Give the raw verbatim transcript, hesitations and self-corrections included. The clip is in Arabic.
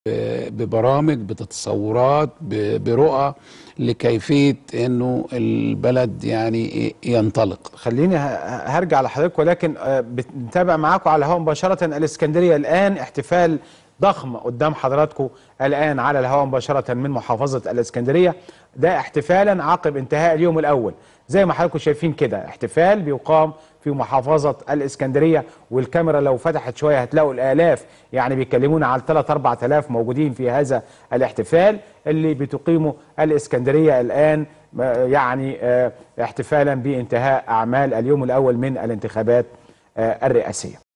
ببرامج، بتصورات، برؤى لكيفية انه البلد يعني ينطلق. خليني هرجع لحضرتك، ولكن بنتابع معاكم على الهواء مباشرة. الإسكندرية الآن احتفال ضخم قدام حضراتكم الآن على الهواء مباشرة من محافظة الإسكندرية. ده احتفالا عقب انتهاء اليوم الأول، زي ما حضراتكم شايفين كده احتفال بيقام في محافظة الإسكندرية، والكاميرا لو فتحت شوية هتلاقوا الآلاف، يعني بيكلمونا على ثلاثة أربعة آلاف موجودين في هذا الاحتفال اللي بتقيمه الإسكندرية الآن، يعني احتفالا بانتهاء أعمال اليوم الأول من الانتخابات الرئاسية.